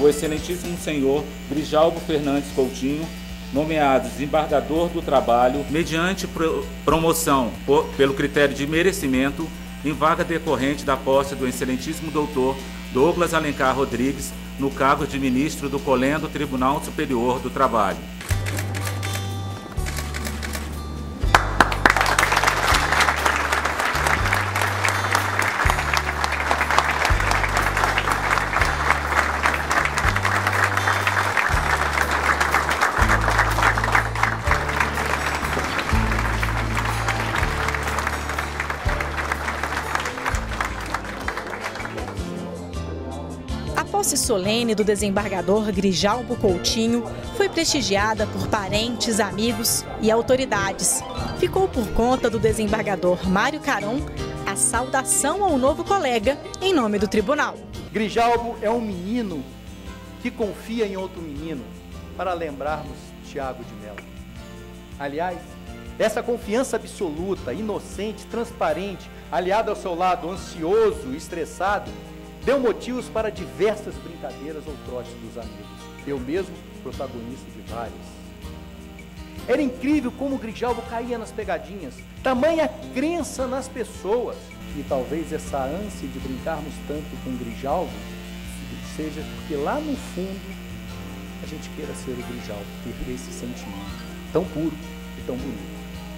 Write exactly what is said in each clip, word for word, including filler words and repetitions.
o excelentíssimo senhor Grijalbo Fernandes Coutinho, nomeado desembargador do trabalho, mediante pro promoção por, pelo critério de merecimento, em vaga decorrente da posse do excelentíssimo doutor Douglas Alencar Rodrigues, no cargo de ministro do Colendo Tribunal Superior do Trabalho. A posse solene do desembargador Grijalbo Coutinho foi prestigiada por parentes, amigos e autoridades. Ficou por conta do desembargador Mário Caron a saudação ao novo colega em nome do tribunal. Grijalbo é um menino que confia em outro menino, para lembrarmos Tiago de Mello. Aliás, essa confiança absoluta, inocente, transparente, aliada ao seu lado ansioso e estressado, deu motivos para diversas brincadeiras ou trotes dos amigos. Eu mesmo, protagonista de várias. Era incrível como o Grijalbo caía nas pegadinhas, tamanha crença nas pessoas. E talvez essa ânsia de brincarmos tanto com o Grijalbo seja porque lá no fundo a gente queira ser o Grijalbo, ter esse sentimento tão puro e tão bonito.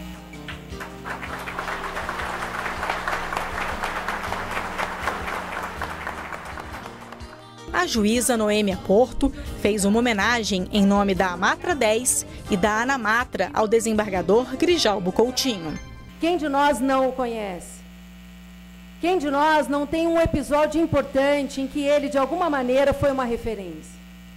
A juíza Noêmia Porto fez uma homenagem em nome da Amatra dez e da Anamatra ao desembargador Grijalbo Coutinho. Quem de nós não o conhece? Quem de nós não tem um episódio importante em que ele, de alguma maneira, foi uma referência?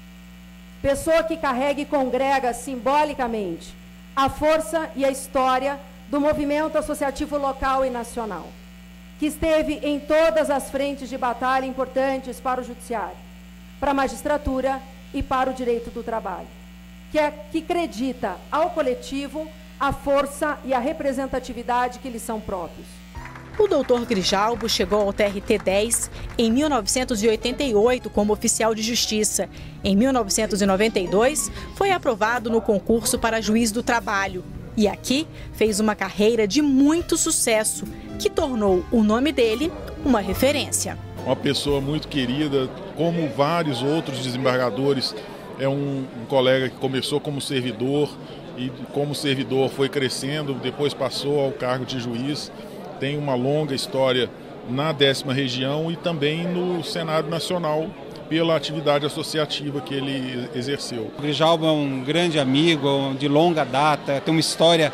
Pessoa que carrega e congrega simbolicamente a força e a história do movimento associativo local e nacional, que esteve em todas as frentes de batalha importantes para o judiciário, para a magistratura e para o direito do trabalho, que, é, que acredita ao coletivo a força e a representatividade que lhes são próprios. O doutor Grijalbo chegou ao T R T dez em mil novecentos e oitenta e oito como oficial de justiça. Em mil novecentos e noventa e dois, foi aprovado no concurso para juiz do trabalho. E aqui fez uma carreira de muito sucesso, que tornou o nome dele uma referência. Uma pessoa muito querida, como vários outros desembargadores, é um, um colega que começou como servidor e como servidor foi crescendo, depois passou ao cargo de juiz, tem uma longa história na décima região e também no Senado Nacional, pela atividade associativa que ele exerceu. O Grijalbo é um grande amigo, de longa data, tem uma história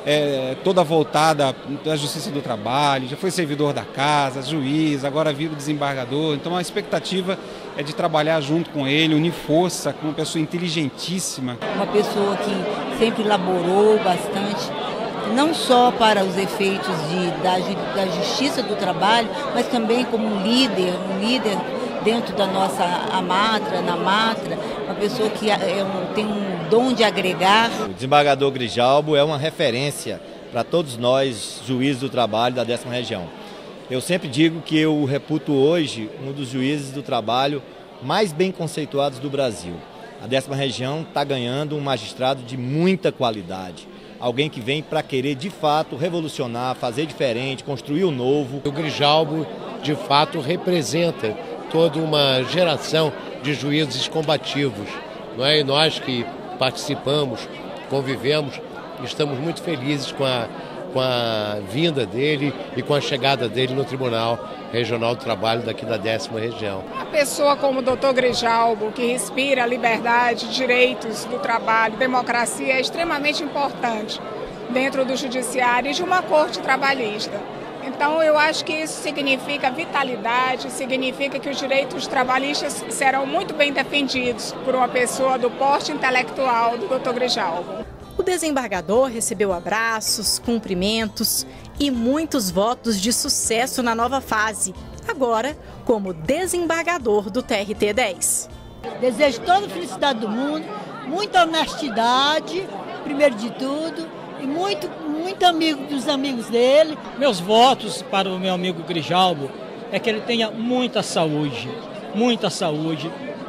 é, toda voltada da Justiça do Trabalho, já foi servidor da casa, juiz, agora vira desembargador. Então a expectativa é de trabalhar junto com ele, unir força, com uma pessoa inteligentíssima. Uma pessoa que sempre elaborou bastante, não só para os efeitos de, da, da Justiça do Trabalho, mas também como um líder, um líder dentro da nossa Amatra, na Amatra, uma pessoa que é um, tem um dom de agregar. O desembargador Grijalbo é uma referência para todos nós, juízes do trabalho da décima região. Eu sempre digo que eu reputo hoje um dos juízes do trabalho mais bem conceituados do Brasil. A décima região está ganhando um magistrado de muita qualidade. Alguém que vem para querer, de fato, revolucionar, fazer diferente, construir o novo. O Grijalbo, de fato, representa toda uma geração de juízes combativos, não é? E nós que participamos, convivemos, estamos muito felizes com a, com a vinda dele e com a chegada dele no Tribunal Regional do Trabalho daqui da décima região. Uma pessoa como o doutor Grijalbo, que respira liberdade, direitos do trabalho, democracia, é extremamente importante dentro do judiciário e de uma corte trabalhista. Então, eu acho que isso significa vitalidade, significa que os direitos trabalhistas serão muito bem defendidos por uma pessoa do porte intelectual do doutor Grijalbo. O desembargador recebeu abraços, cumprimentos e muitos votos de sucesso na nova fase, agora como desembargador do T R T dez. Desejo toda a felicidade do mundo, muita honestidade, primeiro de tudo, e muito, muito amigo dos amigos dele. Meus votos para o meu amigo Grijalbo é que ele tenha muita saúde, muita saúde,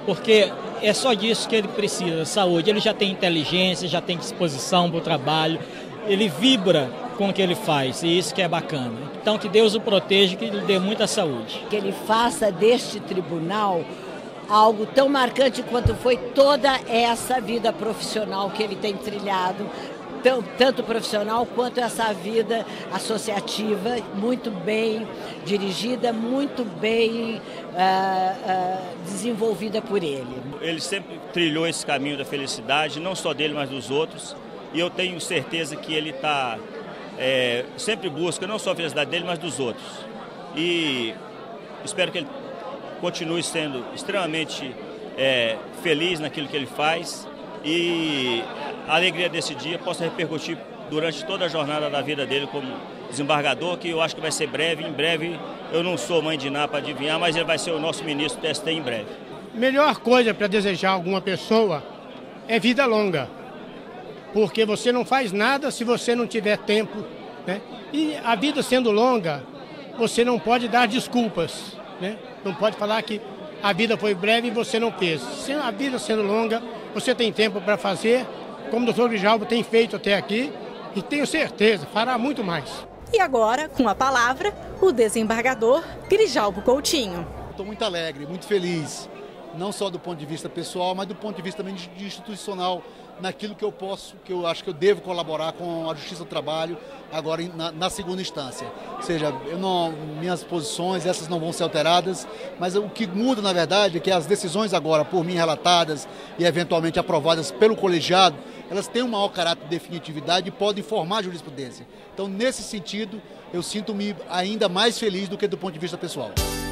porque é só disso que ele precisa, saúde. Ele já tem inteligência, já tem disposição para o trabalho, ele vibra com o que ele faz, e isso que é bacana. Então que Deus o proteja, que lhe dê muita saúde. Que ele faça deste tribunal algo tão marcante quanto foi toda essa vida profissional que ele tem trilhado, tanto profissional quanto essa vida associativa, muito bem dirigida, muito bem uh, uh, desenvolvida por ele. Ele sempre trilhou esse caminho da felicidade, não só dele, mas dos outros, e eu tenho certeza que ele está, é, sempre busca não só a felicidade dele, mas dos outros. E espero que ele continue sendo extremamente é, feliz naquilo que ele faz e a alegria desse dia possa repercutir durante toda a jornada da vida dele como desembargador, que eu acho que vai ser breve. Em breve, eu não sou mãe de Ná para adivinhar, mas ele vai ser o nosso ministro do T S T em breve. Melhor coisa para desejar a alguma pessoa é vida longa, porque você não faz nada se você não tiver tempo, né? E a vida sendo longa, você não pode dar desculpas, né? Não pode falar que a vida foi breve e você não fez. Se a vida sendo longa, você tem tempo para fazer, como o doutor Grijalbo tem feito até aqui, e tenho certeza, fará muito mais. E agora, com a palavra, o desembargador Grijalbo Coutinho. Estou muito alegre, muito feliz, não só do ponto de vista pessoal, mas do ponto de vista também de institucional, naquilo que eu posso, que eu acho que eu devo colaborar com a Justiça do Trabalho agora na, na segunda instância. Ou seja, eu não, minhas posições, essas não vão ser alteradas, mas o que muda, na verdade, é que as decisões agora, por mim relatadas e eventualmente aprovadas pelo colegiado, elas têm um maior caráter de definitividade e podem formar a jurisprudência. Então, nesse sentido, eu sinto-me ainda mais feliz do que do ponto de vista pessoal.